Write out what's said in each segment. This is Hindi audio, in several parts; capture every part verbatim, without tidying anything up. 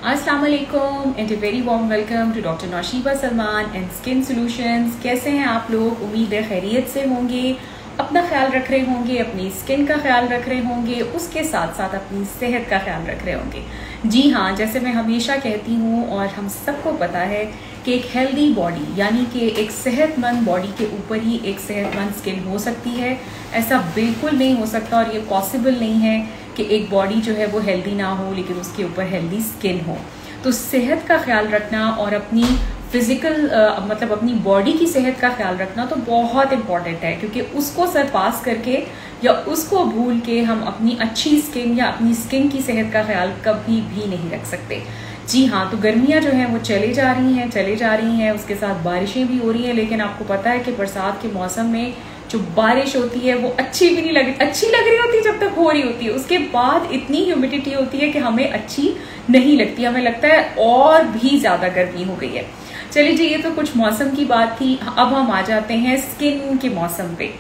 अस्सलाम वालेकुम and very warm welcome to doctor Naushiba Salman and skin solutions. कैसे हैं आप लोग? उम्मीद है खैरियत से होंगे, अपना ख्याल रख रहे होंगे, अपनी स्किन का ख्याल रख रहे होंगे, उसके साथ साथ अपनी सेहत का ख्याल रख रहे होंगे। जी हाँ, जैसे मैं हमेशा कहती हूँ और हम सबको पता है कि एक हेल्दी बॉडी यानी कि एक सेहतमंद बॉडी के ऊपर ही एक सेहतमंद स्किन हो सकती है। ऐसा बिल्कुल नहीं हो सकता और ये पॉसिबल नहीं है कि एक बॉडी जो है वो हेल्दी ना हो लेकिन उसके ऊपर हेल्दी स्किन हो। तो सेहत का ख्याल रखना और अपनी फिजिकल uh, मतलब अपनी बॉडी की सेहत का ख्याल रखना तो बहुत इम्पॉर्टेंट है, क्योंकि उसको सरपास करके या उसको भूल के हम अपनी अच्छी स्किन या अपनी स्किन की सेहत का ख्याल कभी भी नहीं रख सकते। जी हाँ, तो गर्मियाँ जो हैं वो चले जा रही हैं चले जा रही हैं उसके साथ बारिशें भी हो रही हैं, लेकिन आपको पता है कि बरसात के मौसम में जो बारिश होती है वो अच्छी भी नहीं लग अच्छी लग रही होती जब तक हो रही होती है, उसके बाद इतनी ह्यूमिडिटी होती है कि हमें अच्छी नहीं लगती, हमें लगता है और भी ज्यादा गर्मी हो गई है। चलिए जी, ये तो कुछ मौसम की बात थी। अब हम आ जाते हैं स्किन के मौसम पे।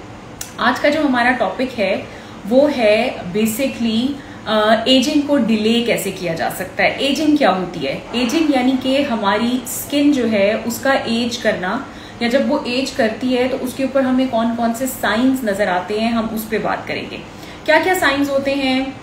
आज का जो हमारा टॉपिक है वो है बेसिकली एजिंग को डिले कैसे किया जा सकता है। एजिंग क्या होती है? एजिंग यानी कि हमारी स्किन जो है उसका एज करना, या जब वो एज करती है तो उसके ऊपर हमें कौन कौन से साइंस नजर आते हैं, हम उस पर बात करेंगे। क्या क्या साइंस होते हैं?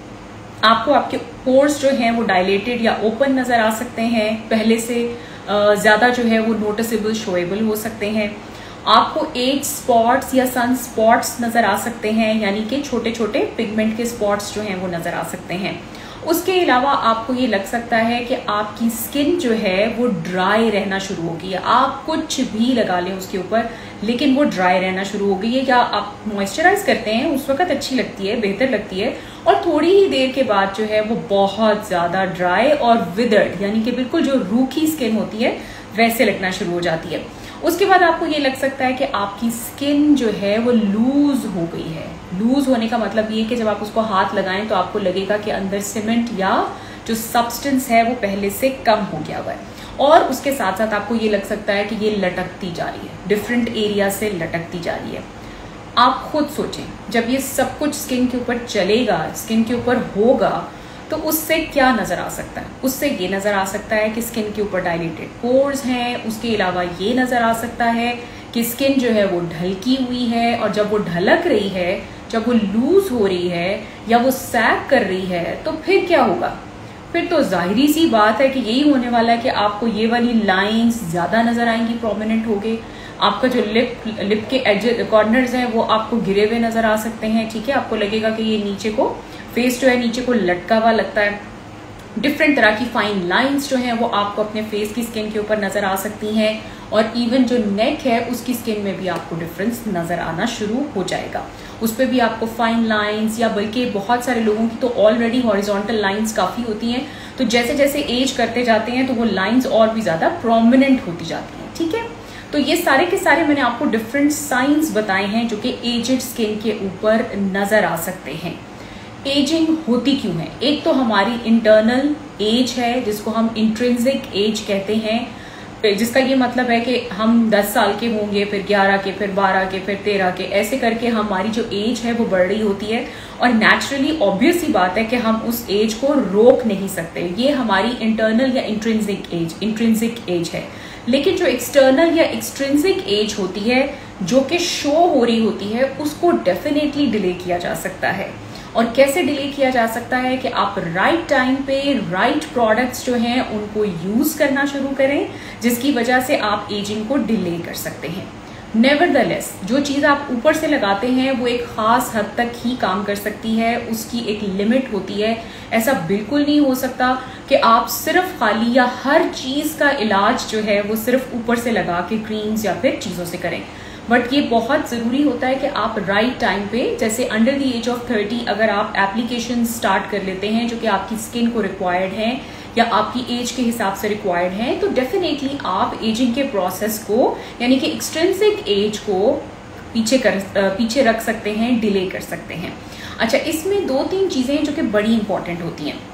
आपको आपके पोर्स जो हैं वो डायलेटेड या ओपन नजर आ सकते हैं, पहले से ज्यादा जो है वो नोटिसेबल शोएबल हो सकते हैं। आपको एज स्पॉट्स या सन स्पॉट्स नजर आ सकते हैं, यानी कि छोटे छोटे पिगमेंट के स्पॉट्स जो हैं वो नजर आ सकते हैं। उसके अलावा आपको ये लग सकता है कि आपकी स्किन जो है वो ड्राई रहना शुरू हो गई है। आप कुछ भी लगा लें उसके ऊपर लेकिन वो ड्राई रहना शुरू हो गई है, या आप मॉइस्चराइज करते हैं उस वक्त अच्छी लगती है, बेहतर लगती है, और थोड़ी ही देर के बाद जो है वो बहुत ज्यादा ड्राई और विदर्ड यानी कि बिल्कुल जो रूखी स्किन होती है वैसे लगना शुरू हो जाती है। उसके बाद आपको ये लग सकता है कि आपकी स्किन जो है वो लूज हो गई है। लूज होने का मतलब ये कि जब आप उसको हाथ लगाएं तो आपको लगेगा कि अंदर सीमेंट या जो सब्सटेंस है वो पहले से कम हो गया हुआ है, और उसके साथ साथ आपको ये लग सकता है कि ये लटकती जा रही है, डिफरेंट एरिया से लटकती जा रही है। आप खुद सोचें, जब ये सब कुछ स्किन के ऊपर चलेगा, स्किन के ऊपर होगा, तो उससे क्या नजर आ सकता है? उससे ये नजर आ सकता है कि स्किन के ऊपर डायलेटेड पोर्स हैं। उसके अलावा ये नजर आ सकता है कि स्किन जो है वो ढलकी हुई है, और जब वो ढलक रही है, जब वो लूज हो रही है या वो सैग कर रही है, तो फिर क्या होगा? फिर तो जाहिरी सी बात है कि यही होने वाला है कि आपको ये वाली लाइंस ज्यादा नजर आएंगी, प्रोमिनेंट हो गए। आपका जो लिप लिप के एज कॉर्नर्स हैं वो आपको गिरे हुए नजर आ सकते हैं। ठीक है, आपको लगेगा कि ये नीचे को फेस जो है नीचे को लटका हुआ लगता है। डिफरेंट तरह की फाइन लाइंस जो हैं वो आपको अपने फेस की स्किन के ऊपर नजर आ सकती हैं, और इवन जो नेक है उसकी स्किन में भी आपको डिफरेंस नजर आना शुरू हो जाएगा। उस पर भी आपको फाइन लाइंस, या बल्कि बहुत सारे लोगों की तो ऑलरेडी हॉरिजॉन्टल लाइंस काफी होती हैं, तो जैसे जैसे एज करते जाते हैं तो वो लाइंस और भी ज्यादा प्रोमिनेंट होती जाती हैं। ठीक है, तो ये सारे के सारे मैंने आपको डिफरेंट साइंस बताए हैं जो कि एजेड स्किन के ऊपर नजर आ सकते हैं। एजिंग होती क्यों है? एक तो हमारी इंटरनल एज है जिसको हम इंट्रिंसिक एज कहते हैं, जिसका ये मतलब है कि हम दस साल के होंगे, फिर ग्यारह के, फिर बारह के, फिर तेरह के, ऐसे करके हमारी जो एज है वो बढ़ रही होती है, और नेचुरली ऑब्वियस सी बात है कि हम उस एज को रोक नहीं सकते। ये हमारी इंटरनल या इंट्रिंसिक एज इंट्रिंसिक एज है। लेकिन जो एक्सटर्नल या एक्सट्रिंसिक एज होती है, जो कि शो हो रही होती है, उसको डेफिनेटली डिले किया जा सकता है। और कैसे डिले किया जा सकता है? कि आप राइट टाइम पे राइट प्रोडक्ट्स जो हैं उनको यूज करना शुरू करें, जिसकी वजह से आप एजिंग को डिले कर सकते हैं। नेवरदलेस, जो चीज आप ऊपर से लगाते हैं वो एक खास हद तक ही काम कर सकती है, उसकी एक लिमिट होती है। ऐसा बिल्कुल नहीं हो सकता कि आप सिर्फ खाली या हर चीज का इलाज जो है वो सिर्फ ऊपर से लगा के क्रीम्स या फिर चीजों से करें। बट ये बहुत जरूरी होता है कि आप राइट टाइम पे, जैसे under the age of thirty अगर आप एप्लीकेशन स्टार्ट कर लेते हैं जो कि आपकी स्किन को रिक्वायर्ड है या आपकी एज के हिसाब से रिक्वायर्ड है, तो डेफिनेटली आप एजिंग के प्रोसेस को यानी कि एक्सट्रिंसिक एज को पीछे कर पीछे रख सकते हैं, डिले कर सकते हैं। अच्छा, इसमें दो तीन चीजें जो कि बड़ी इंपॉर्टेंट होती हैं।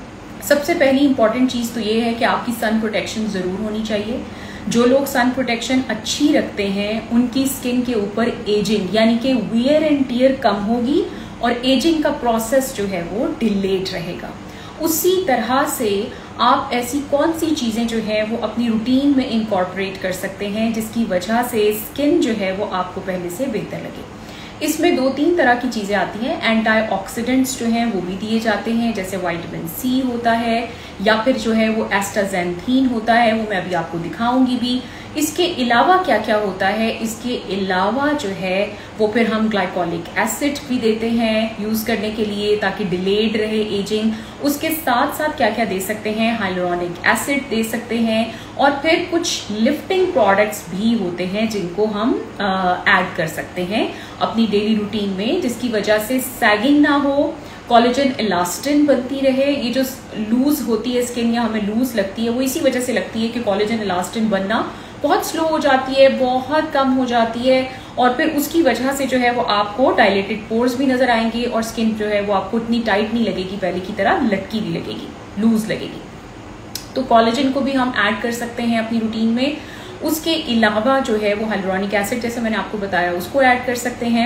सबसे पहली इंपॉर्टेंट चीज तो ये है कि आपकी सन प्रोटेक्शन जरूर होनी चाहिए। जो लोग सन प्रोटेक्शन अच्छी रखते हैं उनकी स्किन के ऊपर एजिंग यानी कि वियर एंड टियर कम होगी, और एजिंग का प्रोसेस जो है वो डिलेड रहेगा। उसी तरह से आप ऐसी कौन सी चीज़ें जो है वो अपनी रूटीन में इनकॉर्पोरेट कर सकते हैं जिसकी वजह से स्किन जो है वो आपको पहले से बेहतर लगे। इसमें दो तीन तरह की चीज़ें आती हैं। एंटीऑक्सीडेंट्स जो हैं वो भी दिए जाते हैं, जैसे विटामिन सी होता है या फिर जो है वो एस्टाजेंथीन होता है, वो मैं अभी आपको दिखाऊंगी भी। इसके अलावा क्या क्या होता है, इसके अलावा जो है वो फिर हम ग्लाइकोलिक एसिड भी देते हैं यूज़ करने के लिए ताकि डिलेड रहे एजिंग। उसके साथ साथ क्या क्या दे सकते हैं, हाइलुरोनिक एसिड दे सकते हैं और फिर कुछ लिफ्टिंग प्रोडक्ट्स भी होते हैं जिनको हम ऐड कर सकते हैं अपनी डेली रूटीन में, जिसकी वजह से सैगिंग ना हो, कोलेजन इलास्टिन बनती रहे। ये जो लूज होती है स्किन या हमें लूज लगती है वो इसी वजह से लगती है कि कोलेजन इलास्टिन बनना बहुत स्लो हो जाती है, बहुत कम हो जाती है और फिर उसकी वजह से जो है वो आपको डायलेटेड पोर्स भी नजर आएंगे और स्किन जो है वो आपको इतनी टाइट नहीं लगेगी, पहले की तरह लटकी भी लगेगी, लूज लगेगी। तो कोलेजन को भी हम ऐड कर सकते हैं अपनी रूटीन में। उसके अलावा जो है वो हाइलुरोनिक एसिड जैसे मैंने आपको बताया उसको ऐड कर सकते हैं।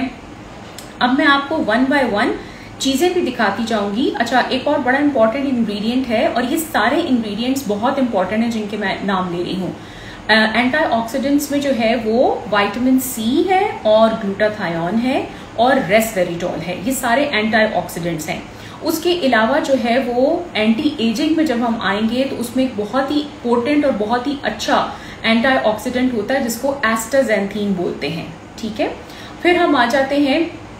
अब मैं आपको वन बाय वन चीज़ें भी दिखाती जाऊंगी। अच्छा, एक और बड़ा इंपॉर्टेंट इंग्रेडिएंट है और ये सारे इंग्रेडिएंट्स बहुत इंपॉर्टेंट हैं जिनके मैं नाम ले रही हूँ। एंटीऑक्सीडेंट्स में जो है वो विटामिन सी है और ग्लूटाथायोन है और रेस्वेरिटॉल है, ये सारे एंटीऑक्सीडेंट्स हैं। उसके अलावा जो है वो एंटी एजिंग में जब हम आएंगे तो उसमें एक बहुत ही पोटेंट और बहुत ही अच्छा एंटीऑक्सीडेंट होता है जिसको एस्टाजेंथीन बोलते हैं। ठीक है, फिर हम आ जाते हैं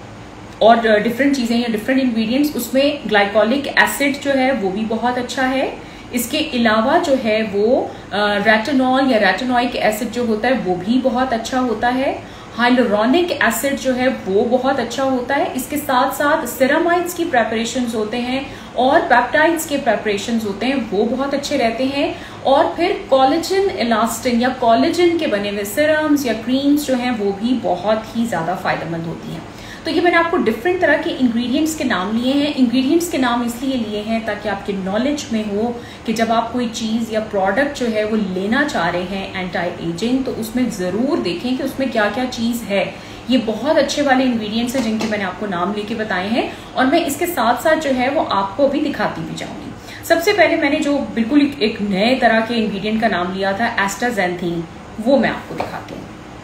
और डिफरेंट चीज़ें या डिफरेंट इंग्रेडिएंट्स, उसमें ग्लाइकोलिक एसिड जो है वो भी बहुत अच्छा है। इसके अलावा जो है वो रेटिनॉल या रेटिनोइक एसिड जो होता है वो भी बहुत अच्छा होता है। हाइलुरोनिक एसिड जो है वो बहुत अच्छा होता है। इसके साथ साथ सेरामाइड्स की प्रेपरेशंस होते हैं और पेप्टाइड्स के प्रेपरेशंस होते हैं, वो बहुत अच्छे रहते हैं। और फिर कोलेजन इलास्टिन या कोलेजन के बने हुए सीरम्स या क्रीम्स जो हैं वो भी बहुत ही ज्यादा फायदेमंद होती हैं। तो ये मैंने आपको डिफरेंट तरह के इंग्रेडिएंट्स के नाम लिए हैं। इंग्रेडिएंट्स के नाम इसलिए लिए हैं ताकि आपके नॉलेज में हो कि जब आप कोई चीज़ या प्रोडक्ट जो है वो लेना चाह रहे हैं एंटी एजिंग, तो उसमें ज़रूर देखें कि उसमें क्या क्या चीज़ है। ये बहुत अच्छे वाले इंग्रेडिएंट्स हैं जिनके मैंने आपको नाम लेके बताए हैं और मैं इसके साथ साथ जो है वो आपको अभी दिखाती भी जाऊंगी। सबसे पहले मैंने जो बिल्कुल एक नए तरह के इंग्रेडिएंट का नाम लिया था एस्टाजेंथीन, वो मैं आपको दिखाती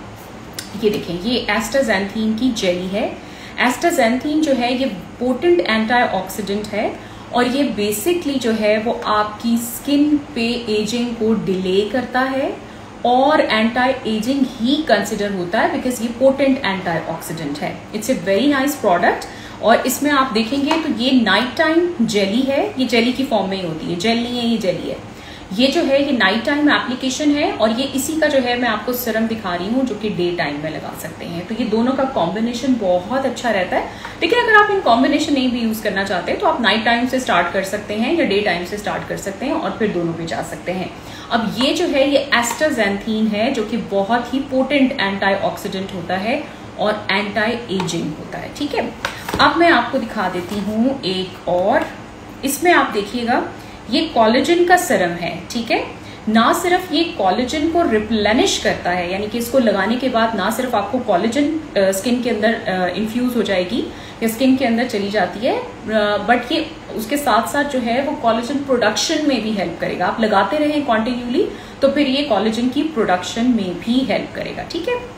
हूँ। ये देखें, ये एस्टाजेंथीन की जेली है। एस्टाजेंथीन जो है ये पोटेंट एंटीऑक्सीडेंट है और ये बेसिकली जो है वो आपकी स्किन पे एजिंग को डिले करता है और एंटी एजिंग ही कंसिडर होता है बिकॉज ये पोटेंट एंटीऑक्सीडेंट है। It's a very nice product और इसमें आप देखेंगे तो ये नाइट टाइम जेली है, ये जेली की फॉर्म में ही होती है, जेल नहीं है, ये जेली है। ये जो है ये नाइट टाइम एप्लीकेशन है और ये इसी का जो है मैं आपको सीरम दिखा रही हूँ जो कि डे टाइम में लगा सकते हैं। तो ये दोनों का कॉम्बिनेशन बहुत अच्छा रहता है, लेकिन अगर आप इन कॉम्बिनेशन नहीं भी यूज करना चाहते तो आप नाइट टाइम से स्टार्ट कर सकते हैं या डे टाइम से स्टार्ट कर सकते हैं और फिर दोनों पे जा सकते हैं। अब ये जो है ये एस्टाजेंथीन है जो कि बहुत ही पोटेंट एंटीऑक्सीडेंट होता है और एंटी एजिंग होता है। ठीक है, अब मैं आपको दिखा देती हूँ एक और, इसमें आप देखिएगा ये कोलेजन का सीरम है। ठीक है, ना सिर्फ ये कोलेजन को रिप्लेनिश करता है, यानी कि इसको लगाने के बाद ना सिर्फ आपको कोलेजन स्किन के अंदर इन्फ्यूज हो जाएगी या स्किन के अंदर चली जाती है, बट ये उसके साथ साथ जो है वो कोलेजन प्रोडक्शन में भी हेल्प करेगा। आप लगाते रहें कॉन्टिन्यूली तो फिर ये कोलेजन की प्रोडक्शन में भी हेल्प करेगा। ठीक है,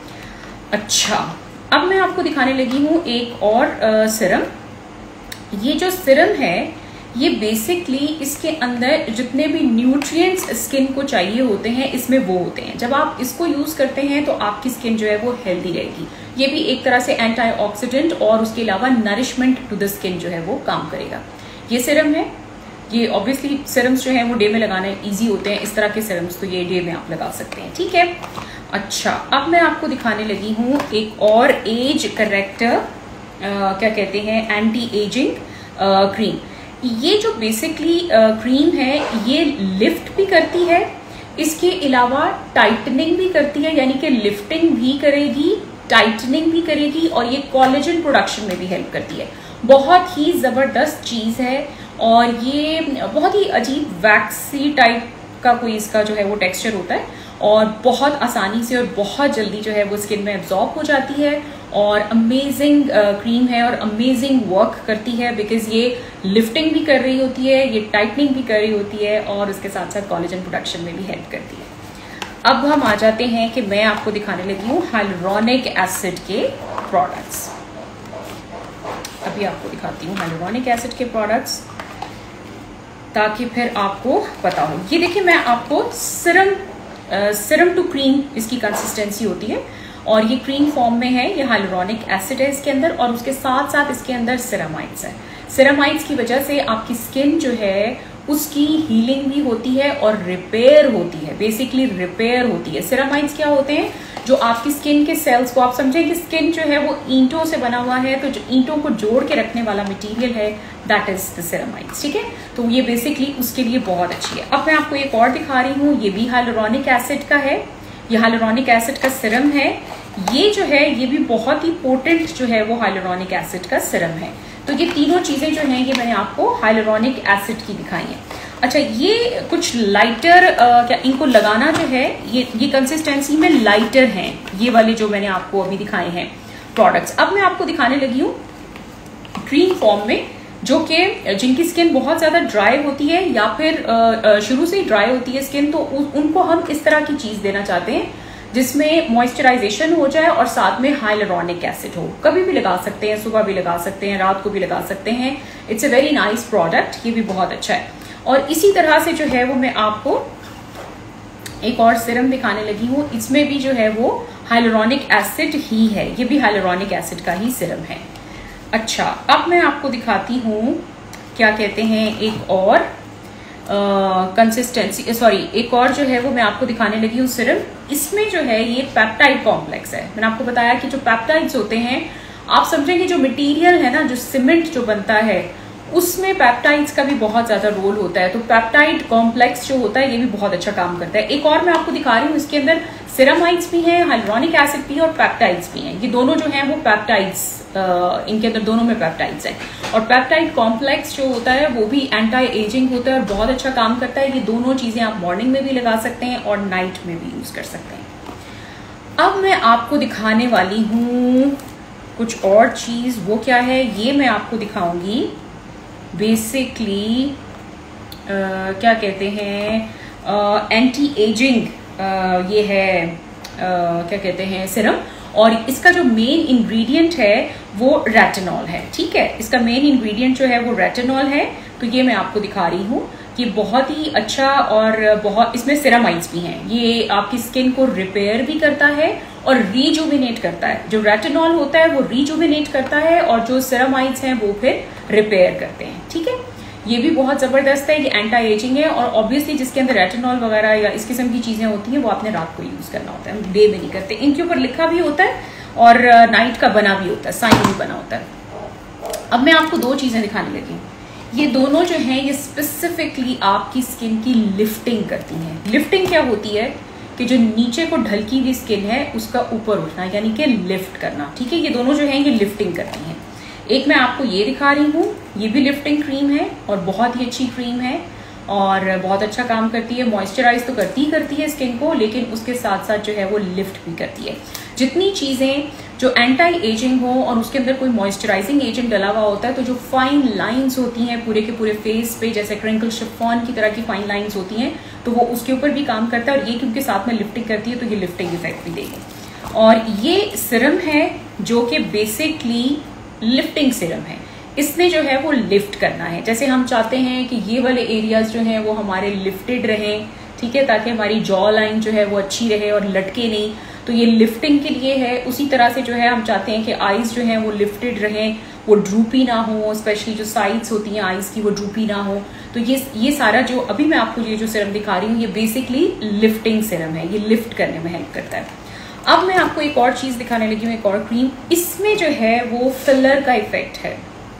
अच्छा अब मैं आपको दिखाने लगी हूँ एक और सीरम। ये जो सीरम है ये बेसिकली इसके अंदर जितने भी न्यूट्रिएंट्स स्किन को चाहिए होते हैं इसमें वो होते हैं। जब आप इसको यूज करते हैं तो आपकी स्किन जो है वो हेल्दी रहेगी। ये भी एक तरह से एंटीऑक्सीडेंट और उसके अलावा नरिशमेंट टू द स्किन जो है वो काम करेगा। ये सीरम है, ये ऑब्वियसली सीरम्स जो है वो डे में लगाने ईजी होते हैं, इस तरह के सीरम्स तो ये डे में आप लगा सकते हैं। ठीक है, अच्छा अब मैं आपको दिखाने लगी हूँ एक और एज करेक्टर क्या कहते हैं एंटी एजिंग क्रीम। ये जो बेसिकली क्रीम है ये लिफ्ट भी करती है, इसके अलावा टाइटनिंग भी करती है, यानी कि लिफ्टिंग भी करेगी, टाइटनिंग भी करेगी और ये कोलेजन प्रोडक्शन में भी हेल्प करती है। बहुत ही जबरदस्त चीज है और ये बहुत ही अजीब वैक्सी टाइप का कोई इसका जो है वो टेक्सचर होता है और बहुत आसानी से और बहुत जल्दी जो है वो स्किन में एब्जॉर्ब हो जाती है और अमेजिंग क्रीम है और अमेजिंग वर्क करती है, बिकॉज ये लिफ्टिंग भी कर रही होती है, ये टाइटनिंग भी कर रही होती है और उसके साथ साथ कोलेजन प्रोडक्शन में भी हेल्प करती है। अब हम आ जाते हैं कि मैं आपको दिखाने लगी हूँ हाइलुरोनिक एसिड के प्रोडक्ट्स। अभी आपको दिखाती हूँ हाइलुरोनिक एसिड के प्रोडक्ट्स ताकि फिर आपको पता हो। ये देखिए, मैं आपको सिरम सिरम टू क्रीम इसकी कंसिस्टेंसी होती है और ये क्रीम फॉर्म में है। ये हाइलुरोनिक एसिड है इसके अंदर और उसके साथ साथ इसके अंदर सिरामाइड्स है। सिरामाइड्स की वजह से आपकी स्किन जो है उसकी हीलिंग भी होती है और रिपेयर होती है, बेसिकली रिपेयर होती है। सिरामाइड्स क्या होते हैं? जो आपकी स्किन के सेल्स को, आप समझें कि स्किन जो है वो ईंटों से बना हुआ है, तो जो ईंटों को जोड़ के रखने वाला मटेरियल है, दैट इज द सिरामाइड्स। ठीक है, तो ये बेसिकली उसके लिए बहुत अच्छी है। अब मैं आपको एक और दिखा रही हूँ, ये भी हाइलुरोनिक एसिड का है। ये हाइलुरोनिक एसिड का सिरम है। ये जो है ये भी बहुत ही पोटेंट जो है वो हाइलुरोनिक एसिड का सिरम है। तो ये तीनों चीजें जो हैं ये मैंने आपको हाइलुरोनिक एसिड की दिखाई है। अच्छा, ये कुछ लाइटर आ, क्या इनको लगाना जो है ये ये कंसिस्टेंसी में लाइटर हैं, ये वाले जो मैंने आपको अभी दिखाए हैं प्रोडक्ट्स। अब मैं आपको दिखाने लगी हूँ क्रीम फॉर्म में, जो कि जिनकी स्किन बहुत ज्यादा ड्राई होती है या फिर शुरू से ही ड्राई होती है स्किन, तो उ, उनको हम इस तरह की चीज देना चाहते हैं जिसमें मॉइस्चराइजेशन हो जाए और साथ में हाइलुरोनिक एसिड हो। कभी भी लगा सकते हैं, सुबह भी लगा सकते हैं, रात को भी लगा सकते हैं। It's a very nice product, ये भी बहुत अच्छा है। और इसी तरह से जो है वो मैं आपको एक और सिरम दिखाने लगी हूँ। इसमें भी जो है वो हाइलुरोनिक एसिड ही है, ये भी हाइलुरोनिक एसिड का ही सिरम है। अच्छा, अब मैं आपको दिखाती हूँ क्या कहते हैं एक और कंसिस्टेंसी, सॉरी एक और जो है वो मैं आपको दिखाने लगी हूँ सिरम। इसमें जो है ये पेप्टाइड कॉम्प्लेक्स है। मैंने आपको बताया कि जो पेप्टाइड्स होते हैं, आप समझेंगे जो मटेरियल है ना, जो सीमेंट जो बनता है उसमें पेप्टाइड्स का भी बहुत ज्यादा रोल होता है। तो पेप्टाइड कॉम्प्लेक्स जो होता है ये भी बहुत अच्छा काम करता है। एक और मैं आपको दिखा रही हूँ, इसके अंदर सिरामाइड्स भी हैं, हाइलुरोनिक एसिड भी है और पेप्टाइड्स भी हैं। ये दोनों जो हैं वो पेप्टाइड्स, इनके अंदर दोनों में पेप्टाइड्स हैं। और पेप्टाइड कॉम्प्लेक्स जो होता है वो भी एंटी एजिंग होता है और बहुत अच्छा काम करता है। ये दोनों चीजें आप मॉर्निंग में भी लगा सकते हैं और नाइट में भी यूज कर सकते हैं। अब मैं आपको दिखाने वाली हूँ कुछ और चीज। वो क्या है? ये मैं आपको दिखाऊंगी बेसिकली क्या कहते हैं एंटी एजिंग, ये है uh, क्या कहते हैं सिरम, और इसका जो मेन इंग्रेडिएंट है वो रेटिनॉल है। ठीक है, इसका मेन इंग्रेडिएंट जो है वो रेटिनॉल है। तो ये मैं आपको दिखा रही हूँ कि बहुत ही अच्छा, और बहुत इसमें सिरामाइड्स भी हैं। ये आपकी स्किन को रिपेयर भी करता है और रीजुविनेट करता है। जो रेटिनॉल होता है वो रीजुविनेट करता है और जो सिरामाइड्स हैं वो फिर रिपेयर करते हैं। ठीक है, ये भी बहुत जबरदस्त है। ये एंटी एजिंग है और ऑब्वियसली जिसके अंदर रेटिनॉल वगैरह या इस किस्म की चीजें होती हैं वो आपने रात को यूज करना होता है, हम डे में नहीं करते। इनके ऊपर लिखा भी होता है और नाइट का बना भी होता है, साइन भी बना होता है। अब मैं आपको दो चीजें दिखाने लगी हूँ। ये दोनों जो हैं ये स्पेसिफिकली आपकी स्किन की लिफ्टिंग करती हैं। लिफ्टिंग क्या होती है कि जो नीचे को ढलकी हुई स्किन है उसका ऊपर उठना, यानी कि लिफ्ट करना। ठीक है, ये दोनों जो हैं ये लिफ्टिंग करती हैं। एक मैं आपको ये दिखा रही हूँ, ये भी लिफ्टिंग क्रीम है और बहुत ही अच्छी क्रीम है और बहुत अच्छा काम करती है। मॉइस्चराइज तो करती ही करती है स्किन को, लेकिन उसके साथ साथ जो है वो लिफ्ट भी करती है। जितनी चीजें जो एंटी एजिंग हो और उसके अंदर कोई मॉइस्चराइजिंग एजेंट डला हुआ होता है, तो जो फाइन लाइंस होती हैं पूरे के पूरे फेस पे, जैसे क्रिंकल शिफॉन की तरह की फाइन लाइंस होती हैं, तो वो उसके ऊपर भी काम करता है। और ये क्योंकि साथ में लिफ्टिंग करती है तो ये लिफ्टिंग इफेक्ट भी देगी। और ये सिरम है जो कि बेसिकली लिफ्टिंग सिरम है। इसने जो है वो लिफ्ट करना है। जैसे हम चाहते हैं कि ये वाले एरियाज जो हैं वो हमारे लिफ्टेड रहें, ठीक है, ताकि हमारी जॉ लाइन जो है वो अच्छी रहे और लटके नहीं, तो ये लिफ्टिंग के लिए है। उसी तरह से जो है हम चाहते हैं कि आईज जो हैं वो लिफ्टेड रहें, वो ड्रूपी ना हो, स्पेशली जो साइड्स होती हैं आईज की वो ड्रूपी ना हो। तो ये ये सारा जो अभी मैं आपको ये जो सिरम दिखा रही हूँ ये बेसिकली लिफ्टिंग सिरम है, ये लिफ्ट करने में हेल्प करता है। अब मैं आपको एक और चीज दिखाने लगी हूँ, एक और क्रीम। इसमें जो है वो फिलर का इफेक्ट है।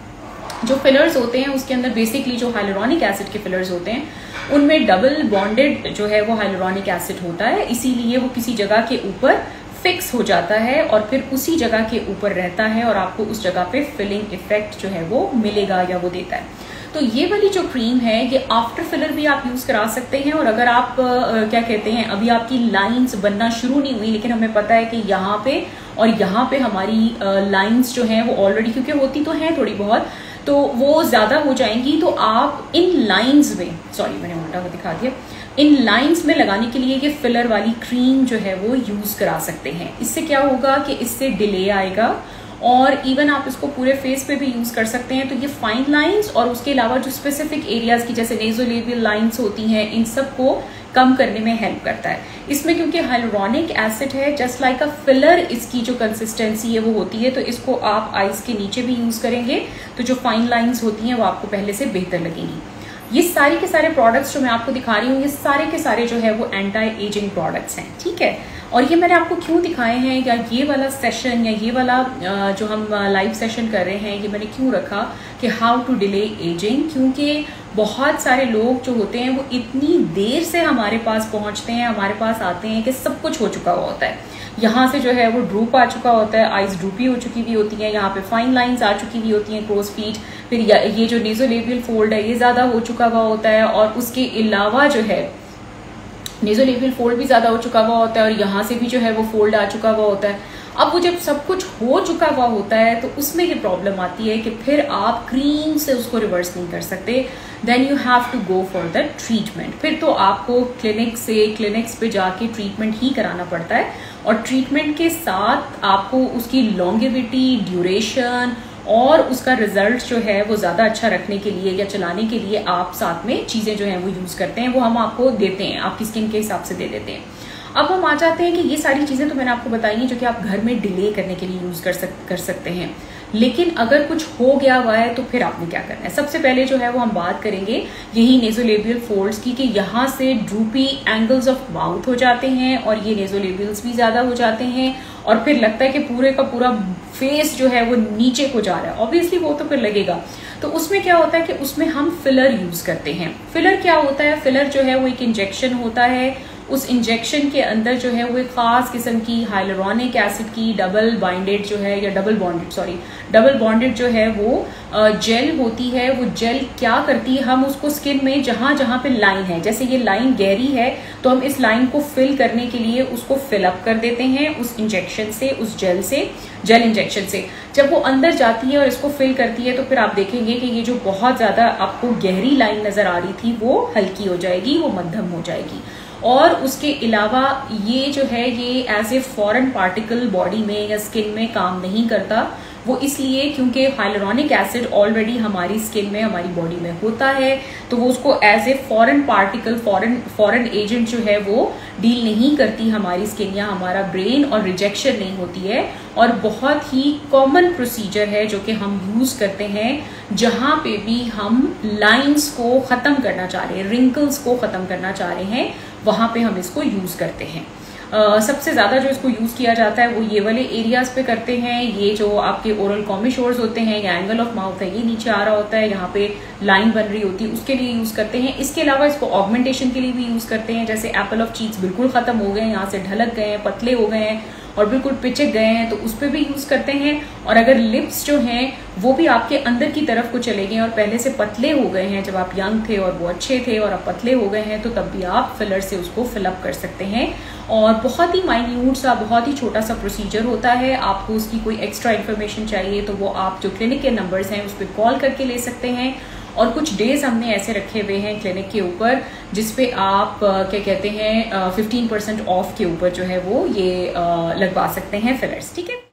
जो फिलर्स होते हैं उसके अंदर बेसिकली जो हाइलुरोनिक एसिड के फिलर्स होते हैं उनमें डबल बॉन्डेड जो है वो हाइलुरोनिक एसिड होता है, इसीलिए वो किसी जगह के ऊपर फिक्स हो जाता है और फिर उसी जगह के ऊपर रहता है और आपको उस जगह पे फिलिंग इफेक्ट जो है वो मिलेगा या वो देता है। तो ये वाली जो क्रीम है ये आफ्टर फिलर भी आप यूज करा सकते हैं। और अगर आप आ, क्या कहते हैं अभी आपकी लाइंस बनना शुरू नहीं हुई लेकिन हमें पता है कि यहाँ पे और यहाँ पे हमारी लाइंस जो हैं वो ऑलरेडी क्योंकि होती तो हैं थोड़ी बहुत, तो वो ज़्यादा हो जाएंगी। तो आप इन लाइंस में, सॉरी मैंने उल्टा दिखा दिया, इन लाइंस में लगाने के लिए ये फिलर वाली क्रीम जो है वो यूज़ करा सकते हैं। इससे क्या होगा कि इससे डिले आएगा और इवन आप इसको पूरे फेस पे भी यूज़ कर सकते हैं। तो ये फाइन लाइंस और उसके अलावा जो स्पेसिफिक एरियाज की जैसे नेजोलेबियल लाइंस होती हैं, इन सब को कम करने में हेल्प करता है। इसमें क्योंकि हाइलुरोनिक एसिड है, जस्ट लाइक अ फिलर इसकी जो कंसिस्टेंसी है वो होती है, तो इसको आप आईज के नीचे भी यूज़ करेंगे तो जो फाइन लाइंस होती हैं वो आपको पहले से बेहतर लगेंगी। ये सारे के सारे प्रोडक्ट्स जो मैं आपको दिखा रही हूँ, ये सारे के सारे जो है वो एंटी एजिंग प्रोडक्ट्स हैं, ठीक है। और ये मैंने आपको क्यों दिखाए हैं, या ये वाला सेशन या ये वाला जो हम लाइव सेशन कर रहे हैं, ये मैंने क्यों रखा कि हाउ टू डिले एजिंग, क्योंकि बहुत सारे लोग जो होते हैं वो इतनी देर से हमारे पास पहुंचते हैं, हमारे पास आते हैं कि सब कुछ हो चुका हुआ होता है। यहाँ से जो है वो ड्रूप आ चुका होता है, आईज ड्रूपी हो चुकी हुई होती है, यहाँ पे फाइन लाइंस आ चुकी हुई होती हैं, क्रोज फीट, फिर ये जो नेजोलेबियल फोल्ड है ये ज्यादा हो चुका हुआ होता है, और उसके अलावा जो है नेजोलेबियल फोल्ड भी ज्यादा हो चुका हुआ होता है, और यहाँ से भी जो है वो फोल्ड आ चुका हुआ होता है। अब वो जब सब कुछ हो चुका हुआ होता है तो उसमें ये प्रॉब्लम आती है कि फिर आप क्रीम से उसको रिवर्स नहीं कर सकते, then you have to go for the treatment. फिर तो आपको क्लिनिक से क्लिनिक्स पे जाके ट्रीटमेंट ही कराना पड़ता है, और ट्रीटमेंट के साथ आपको उसकी लॉन्गेविटी, ड्यूरेशन और उसका रिजल्ट जो है वो ज्यादा अच्छा रखने के लिए या चलाने के लिए आप साथ में चीजें जो है वो यूज करते हैं, वो हम आपको देते हैं, आपकी स्किन के हिसाब से दे देते हैं। अब हम आ जाते हैं कि ये सारी चीजें तो मैंने आपको बताई हैं जो कि आप घर में डिले करने के लिए यूज कर सक कर सकते हैं, लेकिन अगर कुछ हो गया हुआ है तो फिर आपने क्या करना है। सबसे पहले जो है वो हम बात करेंगे यही नेजोलेबियल फोल्ड्स की, कि यहाँ से ड्रूपी एंगल्स ऑफ माउथ हो जाते हैं और ये नेजोलेबियल्स भी ज्यादा हो जाते हैं, और फिर लगता है कि पूरे का पूरा फेस जो है वो नीचे को जा रहा है। ऑब्वियसली वो तो फिर लगेगा। तो उसमें क्या होता है कि उसमें हम फिलर यूज करते हैं। फिलर क्या होता है? फिलर जो है वो एक इंजेक्शन होता है, उस इंजेक्शन के अंदर जो है वो एक खास किस्म की हाइलुरोनिक एसिड की डबल बाइंडेड जो है, या double bonded sorry double bonded जो है वो जेल होती है। वो जेल क्या करती है, हम उसको स्किन में जहां जहां पे लाइन है, जैसे ये लाइन गहरी है तो हम इस लाइन को फिल करने के लिए उसको फिल अप कर देते हैं उस इंजेक्शन से, उस जेल से, जेल इंजेक्शन से। जब वो अंदर जाती है और इसको फिल करती है तो फिर आप देखेंगे कि ये जो बहुत ज्यादा आपको गहरी लाइन नजर आ रही थी वो हल्की हो जाएगी, वो मध्यम हो जाएगी। और उसके अलावा ये जो है ये as a foreign particle body में या स्किन में काम नहीं करता। वो इसलिए क्योंकि हाइलुरोनिक एसिड ऑलरेडी हमारी स्किन में, हमारी बॉडी में होता है, तो वो उसको as a foreign particle, foreign foreign agent जो है वो डील नहीं करती हमारी स्किन या हमारा ब्रेन, और रिजेक्शन नहीं होती है। और बहुत ही कॉमन प्रोसीजर है जो कि हम यूज करते हैं जहां पे भी हम लाइंस को खत्म करना चाह रहे हैं, रिंकल्स को खत्म करना चाह रहे हैं, वहां पे हम इसको यूज करते हैं। Uh, सबसे ज्यादा जो इसको यूज किया जाता है वो ये वाले एरियाज पे करते हैं। ये जो आपके ओरल कॉमिशोर्स होते हैं या एंगल ऑफ माउथ है ये नीचे आ रहा होता है, यहाँ पे लाइन बन रही होती है, उसके लिए यूज करते हैं। इसके अलावा इसको ऑगमेंटेशन के लिए भी यूज करते हैं, जैसे एप्पल ऑफ चीक्स बिल्कुल खत्म हो गए, यहाँ से ढलक गए हैं, पतले हो गए हैं और बिल्कुल पिचक गए हैं, तो उस पर भी यूज करते हैं। और अगर लिप्स जो हैं वो भी आपके अंदर की तरफ को चले गए और पहले से पतले हो गए हैं, जब आप यंग थे और वो अच्छे थे और आप पतले हो गए हैं, तो तब भी आप फिलर से उसको फिलअप कर सकते हैं। और बहुत ही माइन्यूट सा, बहुत ही छोटा सा प्रोसीजर होता है। आपको उसकी कोई एक्स्ट्रा इन्फॉर्मेशन चाहिए तो वो आप जो क्लिनिक के नंबर्स हैं उस पर कॉल करके ले सकते हैं। और कुछ डेज हमने ऐसे रखे हुए हैं क्लिनिक के ऊपर जिसपे आप क्या कहते हैं फिफ्टीन परसेंट ऑफ के ऊपर जो है वो ये लगवा सकते हैं फिलर्स, ठीक है।